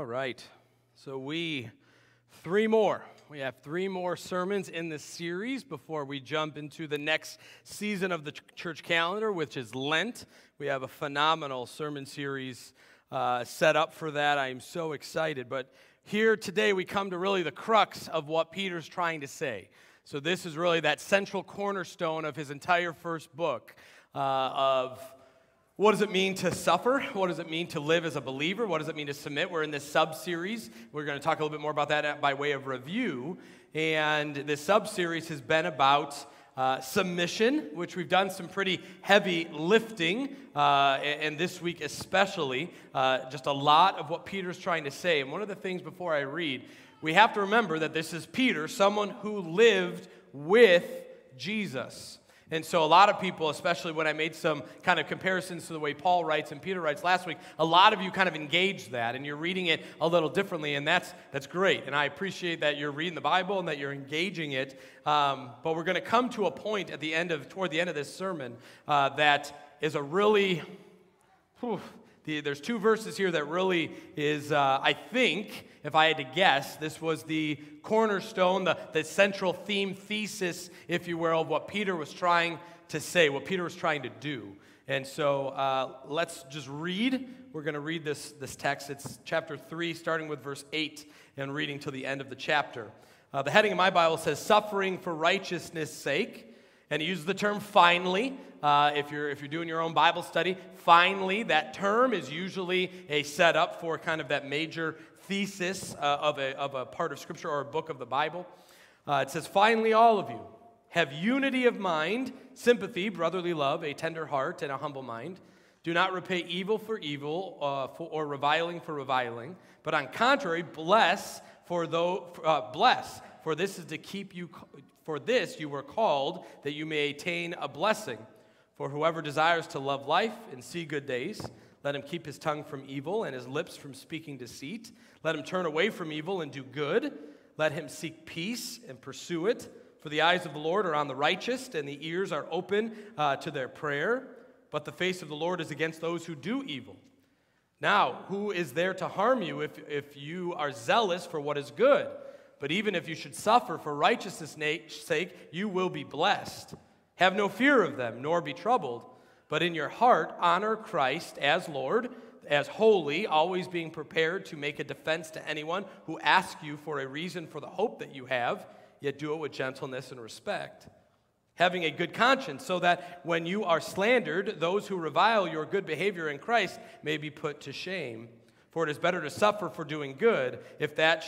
right. So we have three more sermons in this series before we jump into the next season of the church calendar, which is Lent. We have a phenomenal sermon series set up for that. I am so excited. But here today we come to really the crux of what Peter's trying to say. So this is really that central cornerstone of his entire first book of what does it mean to suffer? What does it mean to live as a believer? What does it mean to submit? We're in this sub-series. We're going to talk a little bit more about that by way of review. And this sub-series has been about submission, which we've done some pretty heavy lifting, and this week especially, just a lot of what Peter's trying to say. And one of the things before I read, we have to remember that this is Peter, someone who lived with Jesus. And so a lot of people, especially when I made some kind of comparisons to the way Paul writes and Peter writes last week, a lot of you kind of engaged that, and you're reading it a little differently, and that's great. And I appreciate that you're reading the Bible and that you're engaging it. But we're going to come to a point at toward the end of this sermon that is a really, there's two verses here that really is, I think, if I had to guess, this was the cornerstone, the central theme, thesis, if you will, of what Peter was trying to say, what Peter was trying to do. And so let's just read. We're going to read this text. It's chapter 3, starting with verse 8 and reading till the end of the chapter. The heading of my Bible says, "Suffering for righteousness' sake." And he uses the term finally. If you're doing your own Bible study, finally, that term is usually a setup for kind of that major thesis of a part of Scripture or a book of the Bible. It says, "Finally, all of you, have unity of mind, sympathy, brotherly love, a tender heart, and a humble mind. Do not repay evil for evil or reviling for reviling, but on contrary, bless, for this is to keep you. For this you were called, that you may attain a blessing. For whoever desires to love life and see good days, let him keep his tongue from evil and his lips from speaking deceit. Let him turn away from evil and do good. Let him seek peace and pursue it. For the eyes of the Lord are on the righteous, and the ears are open to their prayer. But the face of the Lord is against those who do evil. Now, who is there to harm you if you are zealous for what is good? But even if you should suffer for righteousness' sake, you will be blessed. Have no fear of them, nor be troubled. But in your heart, honor Christ as Lord, as holy, always being prepared to make a defense to anyone who asks you for a reason for the hope that you have, yet do it with gentleness and respect. Having a good conscience, so that when you are slandered, those who revile your good behavior in Christ may be put to shame. For it is better to suffer for doing good, if that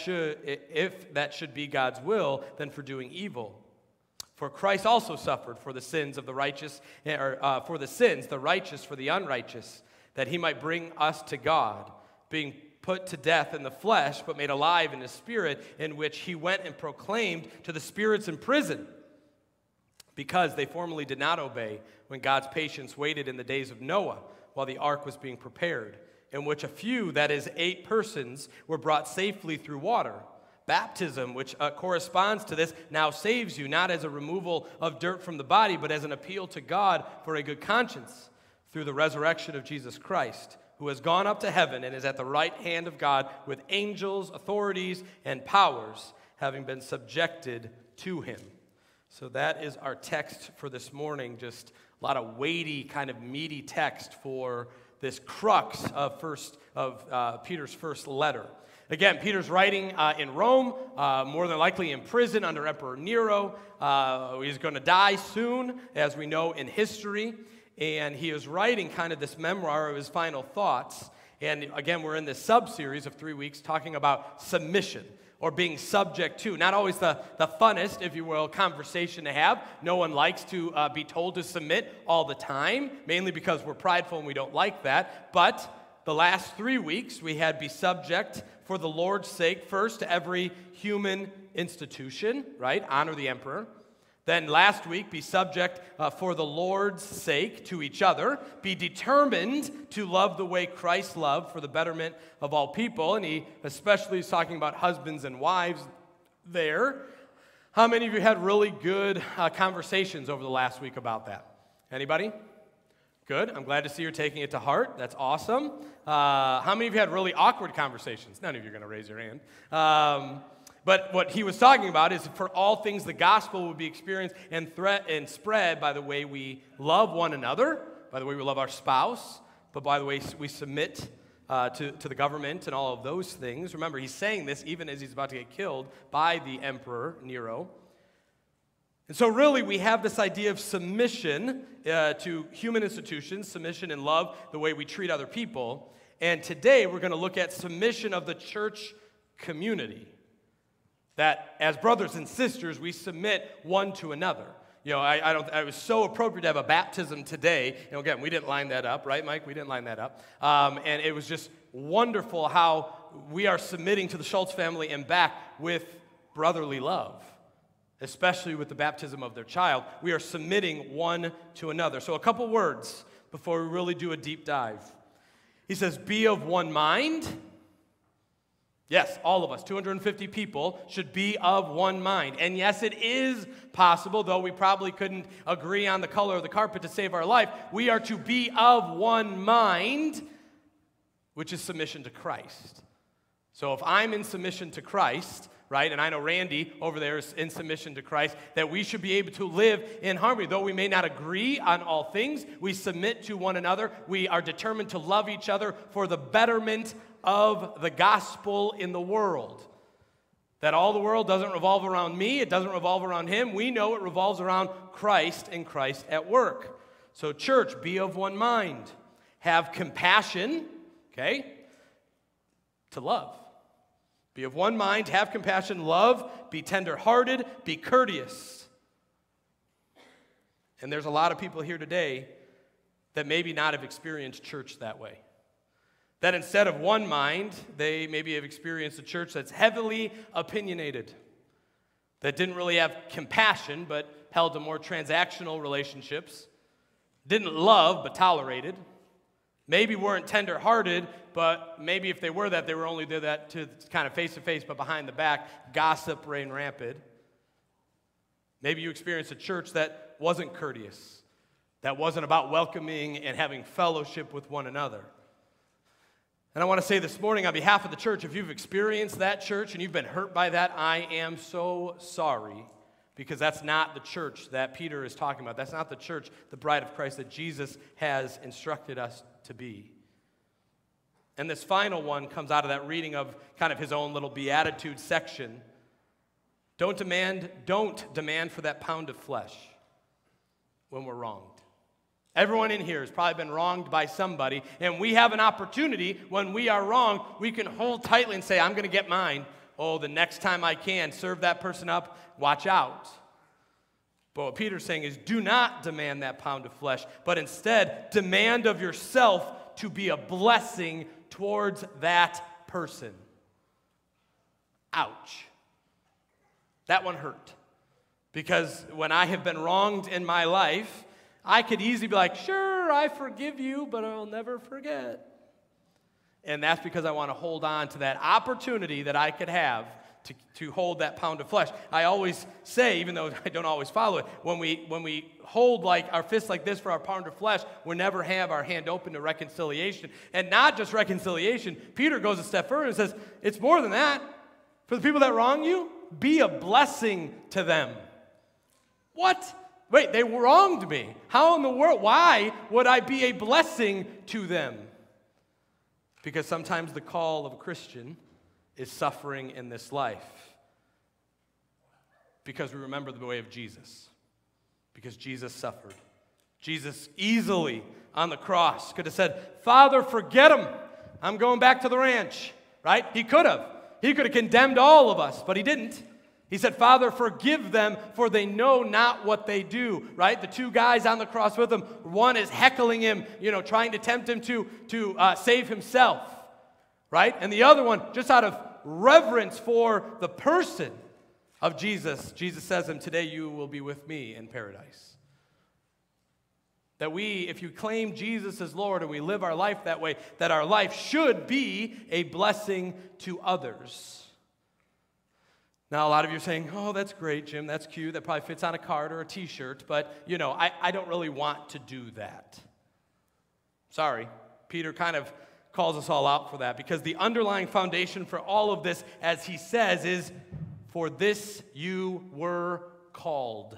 should be God's will, than for doing evil. For Christ also suffered for the sins of the righteous, for the righteous for the unrighteous, that he might bring us to God, being put to death in the flesh, but made alive in the spirit, in which he went and proclaimed to the spirits in prison, because they formerly did not obey, when God's patience waited in the days of Noah, while the ark was being prepared, in which a few, that is 8 persons, were brought safely through water. Baptism, which corresponds to this, now saves you, not as a removal of dirt from the body, but as an appeal to God for a good conscience, through the resurrection of Jesus Christ, who has gone up to heaven and is at the right hand of God, with angels, authorities, and powers, having been subjected to him." So that is our text for this morning. Just a lot of weighty, kind of meaty text for this crux of Peter's first letter. Again, Peter's writing in Rome, more than likely in prison under Emperor Nero. He's going to die soon, as we know in history. And he is writing kind of this memoir of his final thoughts. And again, we're in this sub-series of 3 weeks talking about submission, or being subject to. Not always the funnest, if you will, conversation to have. No one likes to be told to submit all the time, mainly because we're prideful and we don't like that. But the last 3 weeks, we had be subject for the Lord's sake, first to every human institution, right? Honor the emperor. Then last week, be subject for the Lord's sake to each other. Be determined to love the way Christ loved for the betterment of all people. And he especially is talking about husbands and wives there. How many of you had really good conversations over the last week about that? Anybody? Good. I'm glad to see you're taking it to heart. That's awesome. How many of you had really awkward conversations? None of you are going to raise your hand. But what he was talking about is for all things the gospel would be experienced and spread by the way we love one another, by the way we love our spouse, but by the way we submit to the government and all of those things. Remember, he's saying this even as he's about to get killed by the emperor, Nero. And so really we have this idea of submission to human institutions, submission and love, the way we treat other people. And today we're going to look at submission of the church community. That as brothers and sisters, we submit one to another. You know, it was so appropriate to have a baptism today. You know, again, we didn't line that up, right, Mike? We didn't line that up. And it was just wonderful how we are submitting to the Schultz family and back with brotherly love, especially with the baptism of their child. We are submitting one to another. So a couple words before we really do a deep dive. He says, be of one mind. Yes, all of us, 250 people, should be of one mind. And yes, it is possible, though we probably couldn't agree on the color of the carpet to save our life, we are to be of one mind, which is submission to Christ. So if I'm in submission to Christ, right, and I know Randy over there is in submission to Christ, that we should be able to live in harmony. Though we may not agree on all things, we submit to one another. We are determined to love each other for the betterment of the gospel in the world. That all the world doesn't revolve around me, it doesn't revolve around him. We know it revolves around Christ and Christ at work. So church, be of one mind. Have compassion, okay, to love. Be of one mind, have compassion, love, be tender-hearted, be courteous. And there's a lot of people here today that maybe not have experienced church that way. That instead of one mind, they maybe have experienced a church that's heavily opinionated, that didn't really have compassion, but held to more transactional relationships, didn't love, but tolerated, maybe weren't tender-hearted, but maybe if they were that, they were only did that to kind of face-to-face, but behind the back, gossip ran rampant. Maybe you experienced a church that wasn't courteous, that wasn't about welcoming and having fellowship with one another. And I want to say this morning on behalf of the church, if you've experienced that church and you've been hurt by that, I am so sorry, because that's not the church that Peter is talking about. That's not the church, the bride of Christ that Jesus has instructed us to be. And this final one comes out of that reading of kind of his own little beatitude section. Don't demand for that pound of flesh when we're wronged. Everyone in here has probably been wronged by somebody, and we have an opportunity when we are wrong, we can hold tightly and say, I'm going to get mine. Oh, the next time I can, serve that person up, watch out. But what Peter's saying is, do not demand that pound of flesh, but instead demand of yourself to be a blessing towards that person. Ouch. That one hurt. Because when I have been wronged in my life, I could easily be like, sure, I forgive you, but I'll never forget. And that's because I want to hold on to that opportunity that I could have to hold that pound of flesh. I always say, even though I don't always follow it, when we hold like our fist like this for our pound of flesh, we never have our hand open to reconciliation. And not just reconciliation. Peter goes a step further and says, it's more than that. For the people that wrong you, be a blessing to them. What? Wait, they wronged me. How in the world? Why would I be a blessing to them? Because sometimes the call of a Christian is suffering in this life. Because we remember the way of Jesus. Because Jesus suffered. Jesus easily on the cross could have said, Father, forget him. I'm going back to the ranch. Right? He could have. He could have condemned all of us, but he didn't. He said, Father, forgive them, for they know not what they do, right? The two guys on the cross with him, one is heckling him, trying to tempt him to save himself, right? And the other one, just out of reverence for the person of Jesus, Jesus says to him, today you will be with me in paradise. That we, if you claim Jesus as Lord and we live our life that way, that our life should be a blessing to others. Now, a lot of you are saying, oh, that's great, Jim, that's cute, that probably fits on a card or a t-shirt, but, I don't really want to do that. Sorry, Peter kind of calls us all out for that, because the underlying foundation for all of this, as he says, is, for this you were called.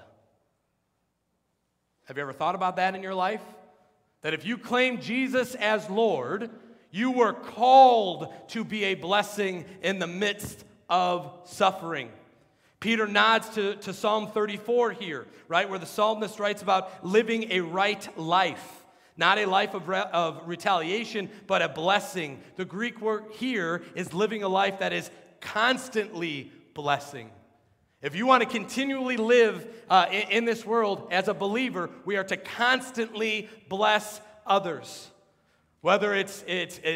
Have you ever thought about that in your life? That if you claim Jesus as Lord, you were called to be a blessing in the midst of suffering. Peter nods to Psalm 34 here, right, where the psalmist writes about living a right life. Not a life of retaliation, but a blessing. The Greek word here is living a life that is constantly blessing. If you want to continually live in this world as a believer, we are to constantly bless others. Whether it's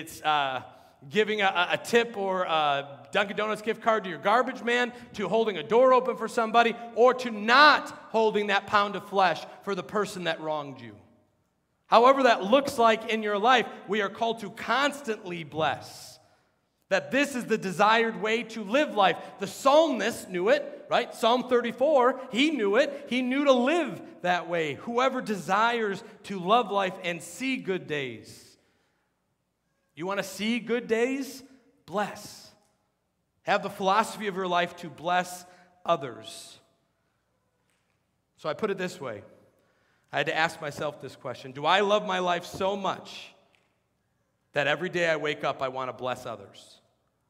giving a tip or a Dunkin' Donuts gift card to your garbage man, to holding a door open for somebody, or to not holding that pound of flesh for the person that wronged you. However that looks like in your life, we are called to constantly bless. That this is the desired way to live life. The psalmist knew it, right? Psalm 34, he knew it. He knew to live that way. Whoever desires to love life and see good days. You want to see good days? Bless. Have the philosophy of your life to bless others. So I put it this way. I had to ask myself this question. Do I love my life so much that every day I wake up I want to bless others?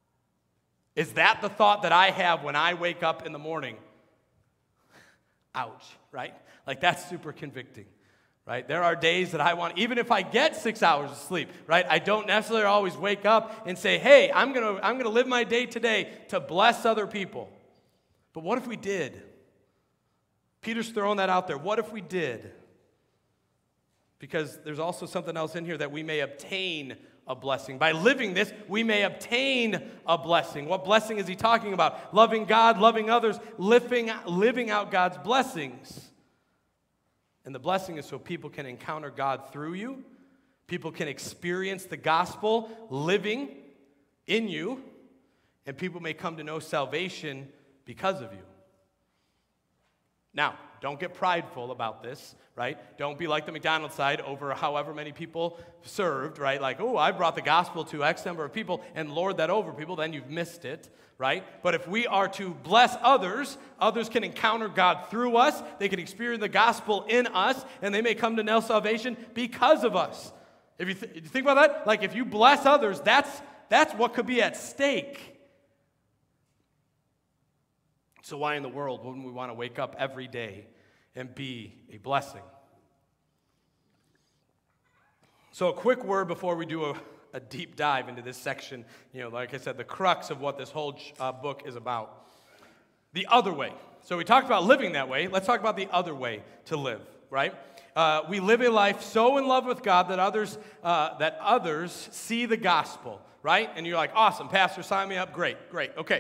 Is that the thought that I have when I wake up in the morning? Ouch, right? Like, that's super convicting, right? There are days that I want, even if I get 6 hours of sleep, right? I don't necessarily always wake up and say, hey, I'm gonna live my day today to bless other people. But what if we did? Peter's throwing that out there. What if we did? Because there's also something else in here, that we may obtain a blessing. By living this, we may obtain a blessing. What blessing is he talking about? Loving God, loving others, living out God's blessings. And the blessing is so people can encounter God through you. People can experience the gospel living in you. And people may come to know salvation because of you. Now, don't get prideful about this, right? Don't be like the McDonald's side over however many people served, right? Like, oh, I brought the gospel to X number of people and lord that over people, then you've missed it, right? But if we are to bless others, others can encounter God through us, they can experience the gospel in us, and they may come to know salvation because of us. If you think about that, like if you bless others, that's what could be at stake. So why in the world wouldn't we want to wake up every day and be a blessing? So a quick word before we do a deep dive into this section. You know, like I said, the crux of what this whole book is about. The other way. So we talked about living that way. Let's talk about the other way to live, right? We live a life so in love with God that others see the gospel, right? And you're like, awesome, Pastor, sign me up. Great, okay.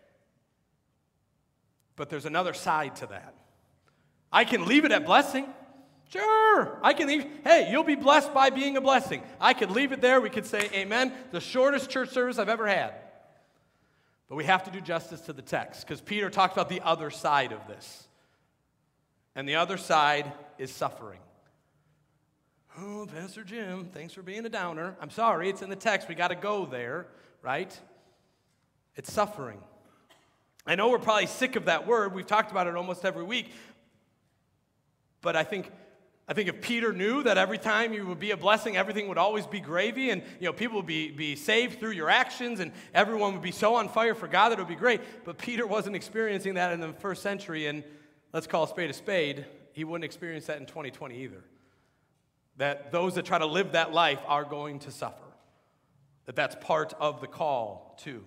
But there's another side to that. I can leave it at blessing. Sure, I can leave. Hey, you'll be blessed by being a blessing. I could leave it there. We could say amen. The shortest church service I've ever had. But we have to do justice to the text, because Peter talks about the other side of this. And the other side is suffering. Oh, Pastor Jim, thanks for being a downer. I'm sorry, it's in the text. We got to go there, right? It's suffering. I know we're probably sick of that word. We've talked about it almost every week. But I think if Peter knew that every time you would be a blessing, everything would always be gravy, and people would be saved through your actions, and everyone would be so on fire for God that it would be great. But Peter wasn't experiencing that in the first century, and let's call a spade. He wouldn't experience that in 2020 either. That those that try to live that life are going to suffer. That's part of the call too.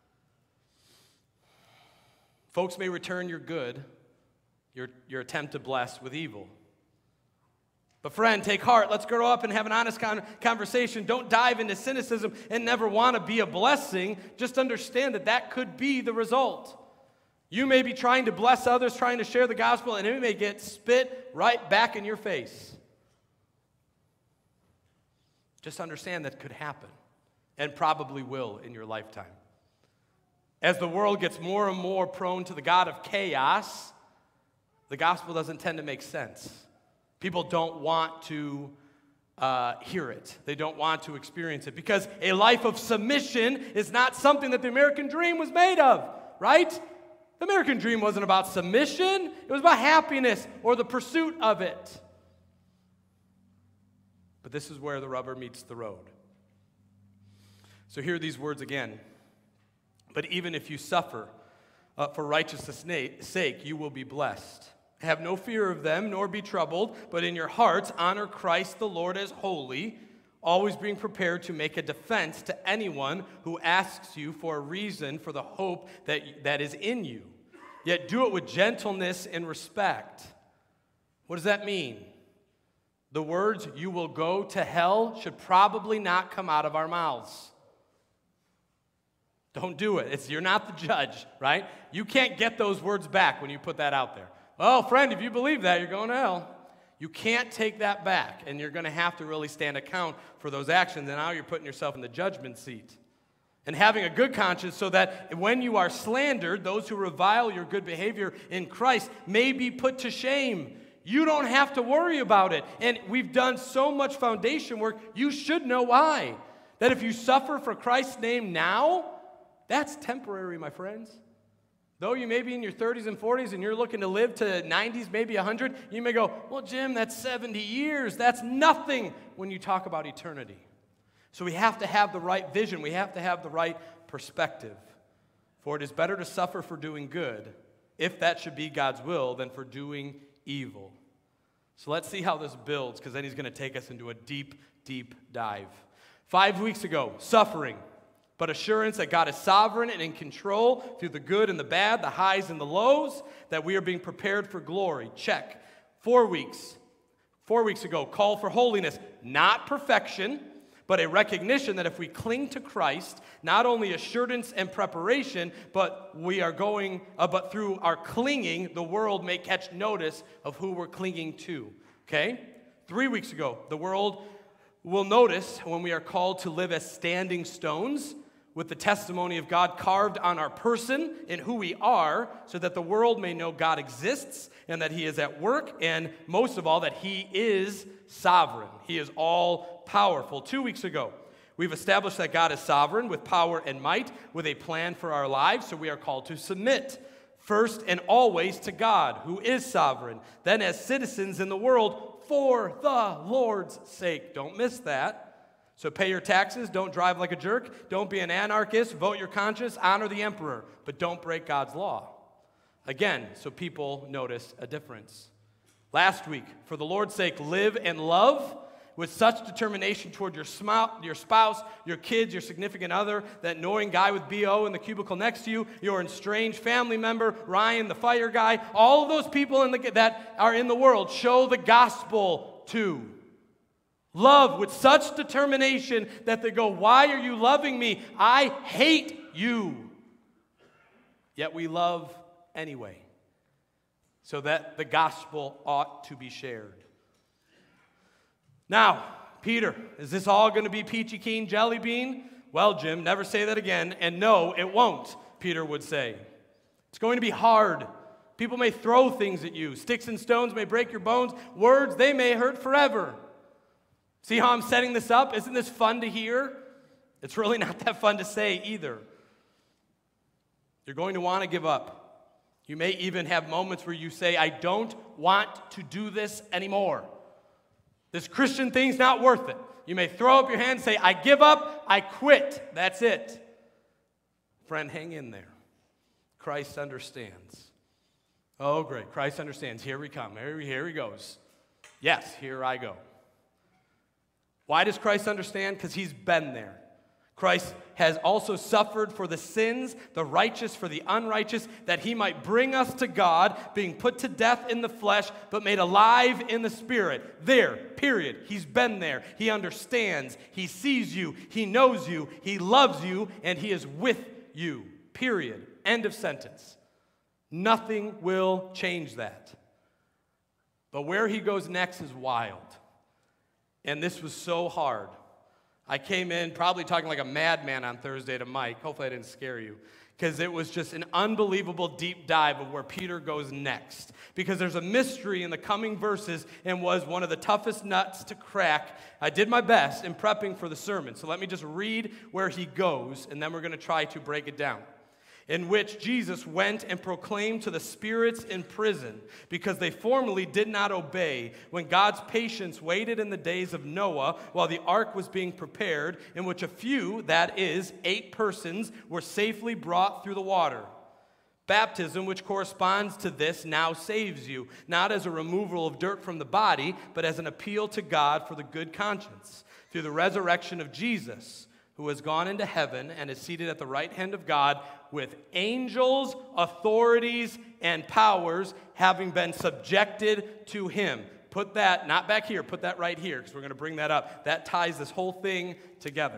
Folks may return your good, your attempt to bless, with evil. But friend, take heart. Let's grow up and have an honest conversation. Don't dive into cynicism and never want to be a blessing. Just understand that could be the result. You may be trying to bless others, trying to share the gospel, and it may get spit right back in your face. Just understand that could happen, and probably will in your lifetime. As the world gets more and more prone to the god of chaos, the gospel doesn't tend to make sense. People don't want to hear it. They don't want to experience it because a life of submission is not something that the American dream was made of, right? The American dream wasn't about submission. It was about happiness or the pursuit of it. But this is where the rubber meets the road. So hear these words again. But even if you suffer for righteousness' sake, you will be blessed. Have no fear of them, nor be troubled, but in your hearts honor Christ the Lord as holy, always being prepared to make a defense to anyone who asks you for a reason for the hope that is in you. Yet do it with gentleness and respect. What does that mean? The words, "you will go to hell," should probably not come out of our mouths. Don't do it. You're not the judge, right? You can't get those words back when you put that out there. "Oh, friend, if you believe that, you're going to hell." You can't take that back, and you're going to have to really stand account for those actions, and now you're putting yourself in the judgment seat. And having a good conscience so that when you are slandered, those who revile your good behavior in Christ may be put to shame. You don't have to worry about it. And we've done so much foundation work, you should know why. That if you suffer for Christ's name now, that's temporary, my friends. Though you may be in your 30s and 40s and you're looking to live to 90s, maybe 100, you may go, "Well, Jim, that's 70 years. That's nothing when you talk about eternity." So we have to have the right vision. We have to have the right perspective. For it is better to suffer for doing good, if that should be God's will, than for doing evil. So let's see how this builds, because then he's going to take us into a deep, deep dive. 5 weeks ago, suffering, but assurance that God is sovereign and in control through the good and the bad, the highs and the lows, that we are being prepared for glory. Check. 4 weeks ago, call for holiness, not perfection, but a recognition that if we cling to Christ, not only assurance and preparation, but but through our clinging, the world may catch notice of who we're clinging to. Okay? 3 weeks ago, the world will notice when we are called to live as standing stones, with the testimony of God carved on our person and who we are, so that the world may know God exists and that he is at work, and most of all, that he is sovereign. He is all-powerful. 2 weeks ago, we've established that God is sovereign with power and might, with a plan for our lives, so we are called to submit first and always to God, who is sovereign, then as citizens in the world for the Lord's sake. Don't miss that. So pay your taxes, don't drive like a jerk, don't be an anarchist, vote your conscience, honor the emperor, but don't break God's law. Again, so people notice a difference. Last week, for the Lord's sake, live and love with such determination toward your spouse, your kids, your significant other, that annoying guy with BO in the cubicle next to you, your estranged family member, Ryan, the fire guy, all of those people that are in the world, show the gospel to. Love with such determination that they go, "Why are you loving me? I hate you." Yet we love anyway, so that the gospel ought to be shared. Now, Peter, is this all going to be peachy keen jelly bean? Well, Jim, never say that again. And no, it won't, Peter would say. It's going to be hard. People may throw things at you. Sticks and stones may break your bones. Words, they may hurt forever. See how I'm setting this up? Isn't this fun to hear? It's really not that fun to say either. You're going to want to give up. You may even have moments where you say, "I don't want to do this anymore. This Christian thing's not worth it." You may throw up your hand and say, "I give up, I quit. That's it." Friend, hang in there. Christ understands. Oh, great. Christ understands. Here we come. Here he goes. Yes, here I go. Why does Christ understand? Because he's been there. Christ has also suffered for the sins, the righteous for the unrighteous, that he might bring us to God, being put to death in the flesh, but made alive in the spirit. There, period. He's been there. He understands. He sees you. He knows you. He loves you, and he is with you. Period. End of sentence. Nothing will change that. But where he goes next is wild. And this was so hard. I came in probably talking like a madman on Thursday to Mike. Hopefully I didn't scare you. because it was just an unbelievable deep dive of where Peter goes next. Because there's a mystery in the coming verses and was one of the toughest nuts to crack. I did my best in prepping for the sermon. So let me just read where he goes, and then we're going to try to break it down. In which Jesus went and proclaimed to the spirits in prison, because they formerly did not obey, when God's patience waited in the days of Noah while the ark was being prepared, in which a few, that is, 8 persons, were safely brought through the water. Baptism, which corresponds to this, now saves you, not as a removal of dirt from the body, but as an appeal to God for the good conscience, through the resurrection of Jesus, who has gone into heaven and is seated at the right hand of God, with angels, authorities, and powers having been subjected to him. Put that, not back here, put that right here, because we're going to bring that up. That ties this whole thing together.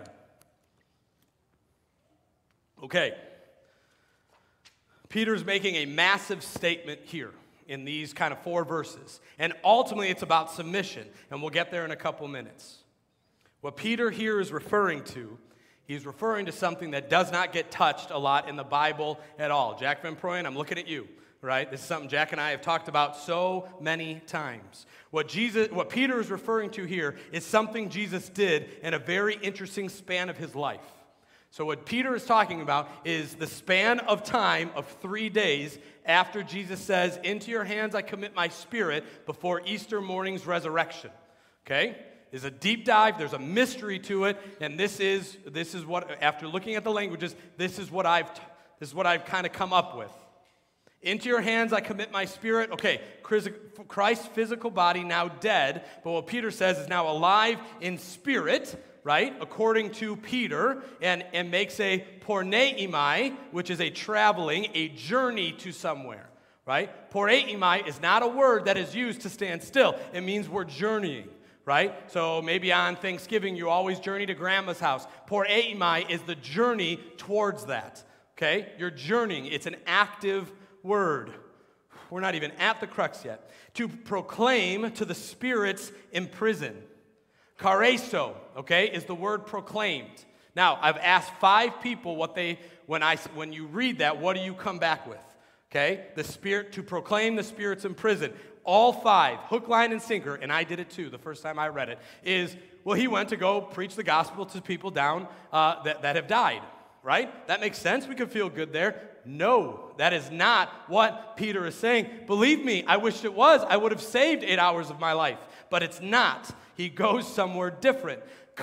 Okay. Peter's making a massive statement here in these kind of 4 verses. And ultimately, it's about submission, and we'll get there in a couple minutes. What Peter here is referring to, he's referring to something that does not get touched a lot in the Bible at all. Jack Van Proyen, I'm looking at you, right? This is something Jack and I have talked about so many times. What Peter is referring to here is something Jesus did in a very interesting span of his life. So what Peter is talking about is the span of time of 3 days after Jesus says, "Into your hands I commit my spirit," before Easter morning's resurrection. Okay? There's a deep dive, there's a mystery to it, and this is what, after looking at the languages, this is what I've kind of come up with. Into your hands I commit my spirit. Okay, Christ's physical body now dead, but what Peter says is now alive in spirit, right, according to Peter, and makes a porneimai, which is a traveling, a journey to somewhere, right? Porneimai is not a word that is used to stand still. It means we're journeying. Right? So maybe on Thanksgiving you always journey to grandma's house. Porneimai is the journey towards that. Okay? You're journeying. It's an active word. We're not even at the crux yet. To proclaim to the spirits in prison. Kareso, okay, is the word proclaimed. Now, I've asked 5 people when you read that, what do you come back with? Okay? The spirit, to proclaim the spirits in prison. All 5, hook, line, and sinker, and I did it too the first time I read it, is, well, he went to go preach the gospel to people down that have died, right? That makes sense. We can feel good there. No, that is not what Peter is saying. Believe me, I wish it was. I would have saved 8 hours of my life, but it's not. He goes somewhere different.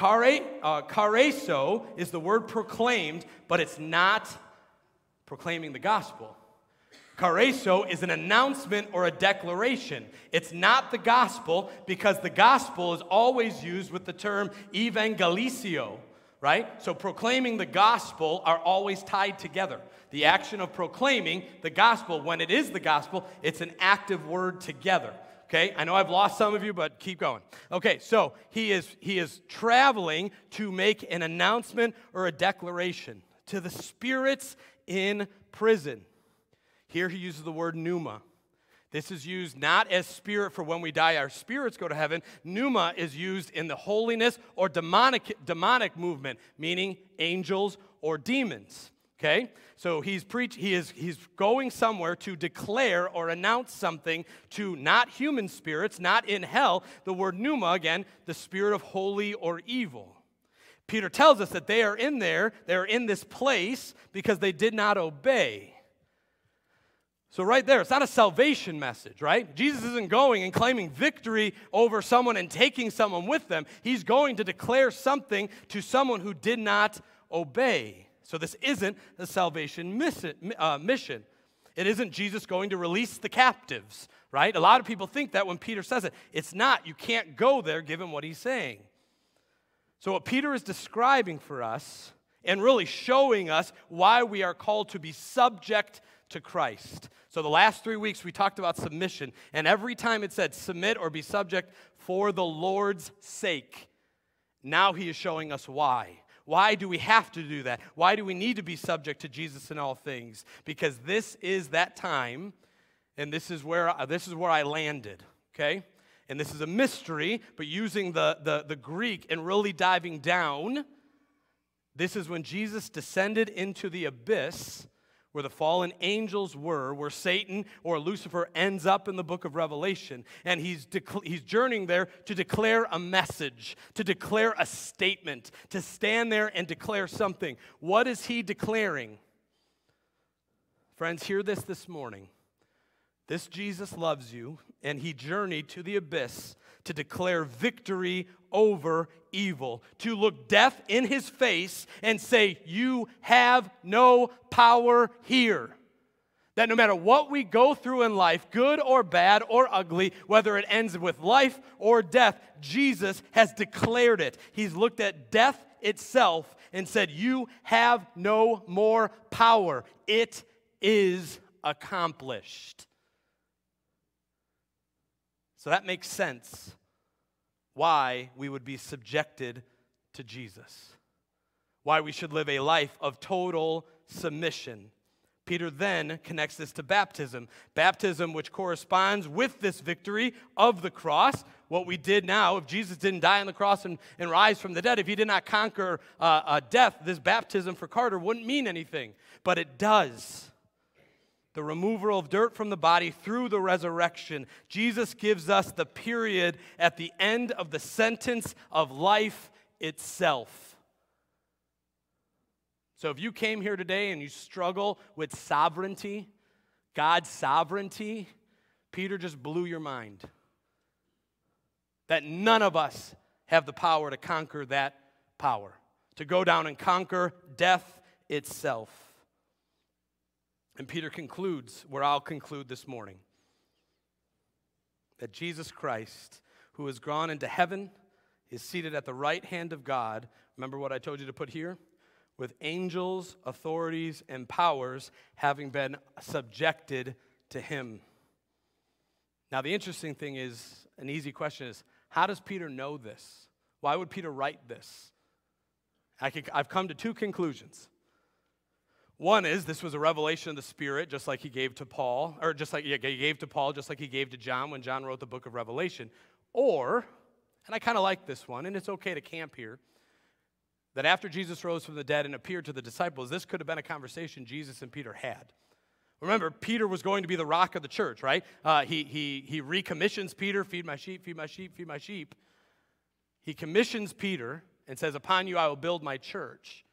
Kareso is the word proclaimed, but it's not proclaiming the gospel. Kareso is an announcement or a declaration. It's not the gospel, because the gospel is always used with the term evangelisio, right? So proclaiming the gospel are always tied together. The action of proclaiming the gospel, when it is the gospel, it's an active word together. Okay, I know I've lost some of you, but keep going. Okay, so he is traveling to make an announcement or a declaration to the spirits in prison. Here he uses the word pneuma. This is used not as spirit for when we die, our spirits go to heaven. Pneuma is used in the holiness or demonic movement, meaning angels or demons. Okay? So he's going somewhere to declare or announce something to not human spirits, not in hell. The word pneuma, again, the spirit of holy or evil. Peter tells us that they are in there, they're in this place because they did not obey. So right there, it's not a salvation message, right? Jesus isn't going and claiming victory over someone and taking someone with them. He's going to declare something to someone who did not obey. So this isn't a salvation mission. It isn't Jesus going to release the captives, right? A lot of people think that when Peter says it. It's not. You can't go there given what he's saying. So what Peter is describing for us and really showing us why we are called to be subject to Christ. So the last 3 weeks we talked about submission, and every time it said submit or be subject for the Lord's sake. Now he is showing us why. Why do we have to do that? Why do we need to be subject to Jesus in all things? Because this is that time, and this is where I landed, okay? And this is a mystery, but using the Greek and really diving down, this is when Jesus descended into the abyss, where the fallen angels were, where Satan or Lucifer ends up in the book of Revelation. And he's journeying there to declare a message, to declare a statement, to stand there and declare something. What is he declaring? Friends, hear this morning. This Jesus loves you, and he journeyed to the abyss to declare victory over evil, to look death in his face and say, you have no power here. That no matter what we go through in life, good or bad or ugly, whether it ends with life or death, Jesus has declared it. He's looked at death itself and said, you have no more power. It is accomplished. So that makes sense why we would be subjected to Jesus, why we should live a life of total submission. Peter then connects this to baptism. Baptism, which corresponds with this victory of the cross. What we did now, if Jesus didn't die on the cross and rise from the dead, if he did not conquer death, this baptism for Carter wouldn't mean anything. But it does. The removal of dirt from the body through the resurrection. Jesus gives us the period at the end of the sentence of life itself. So if you came here today and you struggle with sovereignty, God's sovereignty, Peter just blew your mind. That none of us have the power to conquer that power, to go down and conquer death itself. And Peter concludes where I'll conclude this morning. That Jesus Christ, who has gone into heaven, is seated at the right hand of God. Remember what I told you to put here? With angels, authorities, and powers having been subjected to him. Now the interesting thing is, an easy question is, how does Peter know this? Why would Peter write this? I've come to two conclusions. One is this was a revelation of the Spirit, just like he gave to Paul, or just like he gave to Paul, just like he gave to John when John wrote the book of Revelation. Or, and I kind of like this one, and it's okay to camp here, that after Jesus rose from the dead and appeared to the disciples, this could have been a conversation Jesus and Peter had. Remember, Peter was going to be the rock of the church, right? He recommissions Peter, feed my sheep, feed my sheep, feed my sheep. He commissions Peter and says, upon you I will build my church.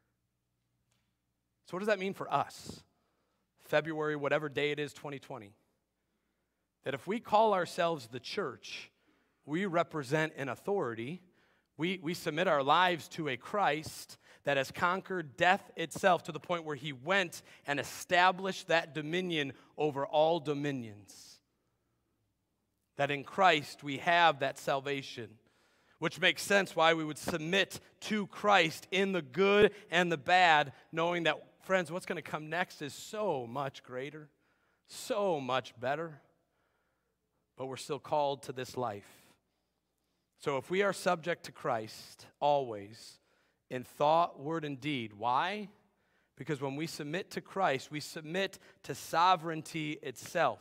So what does that mean for us? February, whatever day it is, 2020. That if we call ourselves the church, we represent an authority. We submit our lives to a Christ that has conquered death itself to the point where he went and established that dominion over all dominions. That in Christ we have that salvation, which makes sense why we would submit to Christ in the good and the bad, knowing that, friends, what's going to come next is so much greater, so much better, but we're still called to this life. So if we are subject to Christ always, in thought, word, and deed, why? Because when we submit to Christ, we submit to sovereignty itself.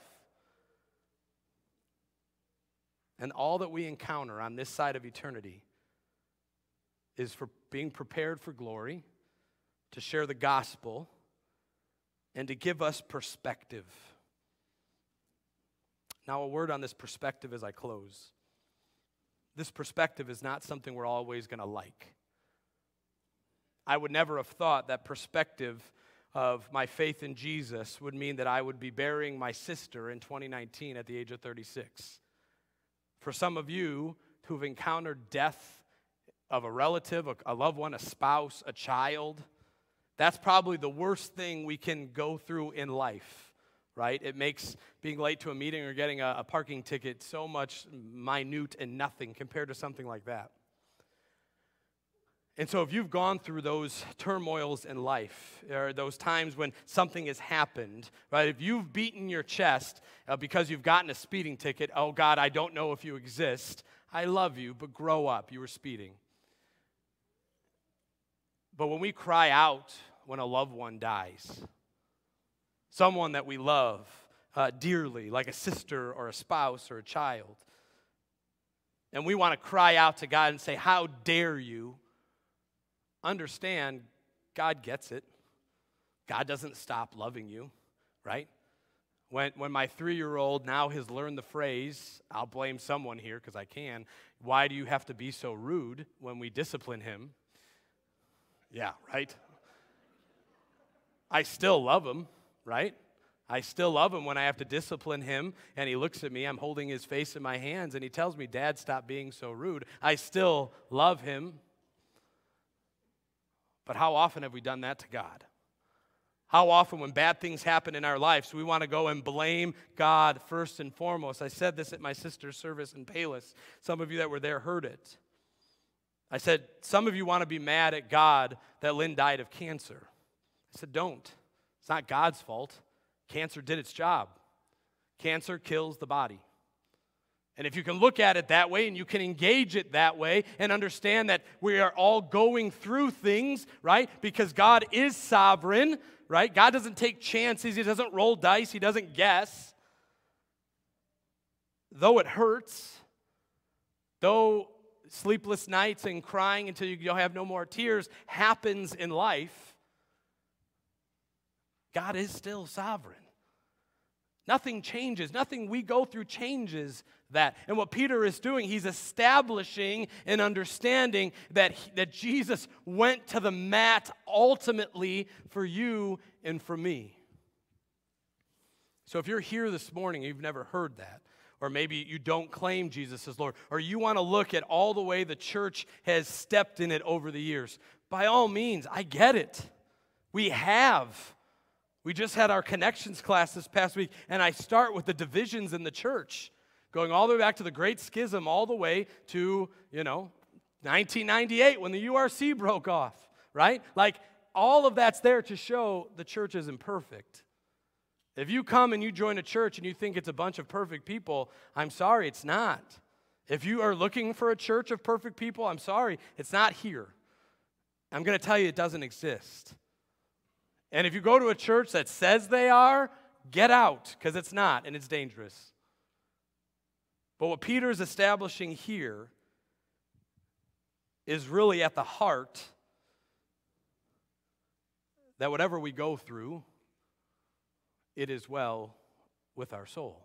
And all that we encounter on this side of eternity is for being prepared for glory, to share the gospel, and to give us perspective. Now, a word on this perspective as I close. This perspective is not something we're always going to like. I would never have thought that perspective of my faith in Jesus would mean that I would be burying my sister in 2019 at the age of 36. For some of you who've encountered death of a relative, a loved one, a spouse, a child, that's probably the worst thing we can go through in life, right? It makes being late to a meeting or getting a parking ticket so much minute and nothing compared to something like that. And so if you've gone through those turmoils in life, or those times when something has happened, right? If you've beaten your chest because you've gotten a speeding ticket, oh God, I don't know if you exist. I love you, but grow up. You were speeding. But when we cry out when a loved one dies, someone that we love dearly, like a sister or a spouse or a child, and we want to cry out to God and say, how dare you? Understand, God gets it. God doesn't stop loving you, right? When my 3-year-old now has learned the phrase, I'll blame someone here because I can, why do you have to be so rude when we discipline him? Yeah, right? I still love him, right? I still love him when I have to discipline him, and he looks at me, I'm holding his face in my hands, and he tells me, Dad, stop being so rude. I still love him. But how often have we done that to God? How often when bad things happen in our lives, we want to go and blame God first and foremost. I said this at my sister's service in Palos. Some of you that were there heard it. I said, some of you want to be mad at God that Lynn died of cancer. I said, don't. It's not God's fault. Cancer did its job. Cancer kills the body. And if you can look at it that way and you can engage it that way and understand that we are all going through things, right? Because God is sovereign, right? God doesn't take chances. He doesn't roll dice. He doesn't guess. Though it hurts, though sleepless nights and crying until you have no more tears happens in life, God is still sovereign. Nothing changes. Nothing we go through changes that. And what Peter is doing, he's establishing an understanding that Jesus went to the mat ultimately for you and for me. So if you're here this morning and you've never heard that, or maybe you don't claim Jesus as Lord, or you want to look at all the way the church has stepped in it over the years, by all means, I get it. We have. We just had our connections class this past week, and I start with the divisions in the church, going all the way back to the Great Schism, all the way to, 1998 when the URC broke off, right? Like, all of that's there to show the church is imperfect. If you come and you join a church and you think it's a bunch of perfect people, I'm sorry, it's not. If you are looking for a church of perfect people, I'm sorry, it's not here. I'm going to tell you it doesn't exist. And if you go to a church that says they are, get out, because it's not, and it's dangerous. But what Peter is establishing here is really at the heart that whatever we go through, it is well with our soul.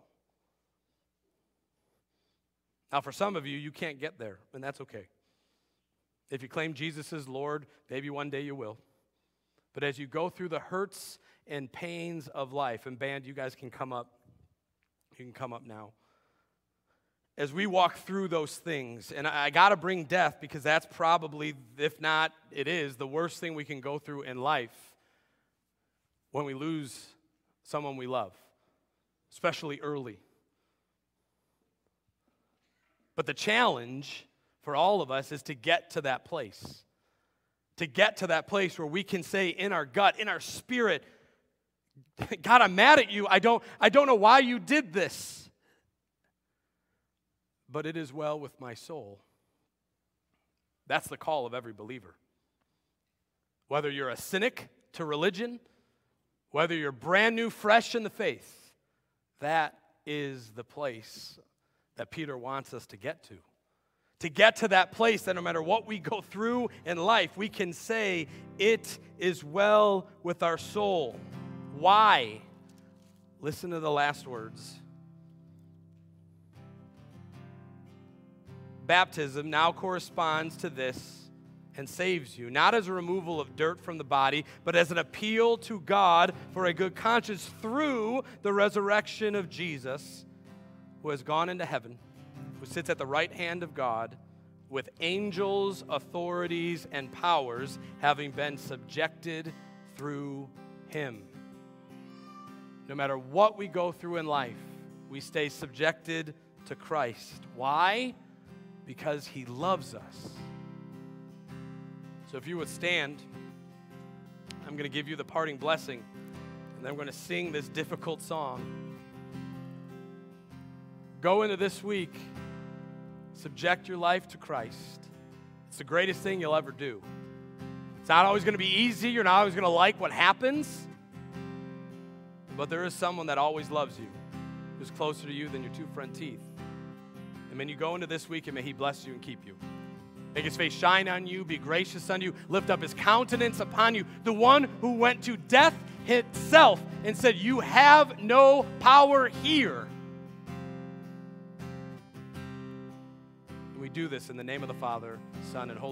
Now, for some of you, you can't get there, and that's okay. If you claim Jesus as Lord, maybe one day you will. But as you go through the hurts and pains of life, and band, you guys can come up. You can come up now. As we walk through those things, and I got to bring death because that's probably, if not, it is the worst thing we can go through in life when we lose someone we love, especially early. But the challenge for all of us is to get to that place. To get to that place where we can say in our gut, in our spirit, God, I'm mad at you. I don't know why you did this. But it is well with my soul. That's the call of every believer. Whether you're a cynic to religion, whether you're brand new, fresh in the faith, that is the place that Peter wants us to get to. To get to that place that no matter what we go through in life, we can say, it is well with our soul. Why? Listen to the last words. Baptism now corresponds to this and saves you, not as a removal of dirt from the body, but as an appeal to God for a good conscience through the resurrection of Jesus, who has gone into heaven, who sits at the right hand of God, with angels, authorities, and powers having been subjected through him. No matter what we go through in life, we stay subjected to Christ. Why? Because he loves us. So if you would stand, I'm going to give you the parting blessing, and then I'm going to sing this difficult song. Go into this week, subject your life to Christ. It's the greatest thing you'll ever do. It's not always going to be easy. You're not always going to like what happens. But there is someone that always loves you, who's closer to you than your two front teeth. And when you go into this week, and may he bless you and keep you. Make his face shine on you, be gracious unto you, lift up his countenance upon you. The one who went to death itself and said, "You have no power here." And we do this in the name of the Father, Son, and Holy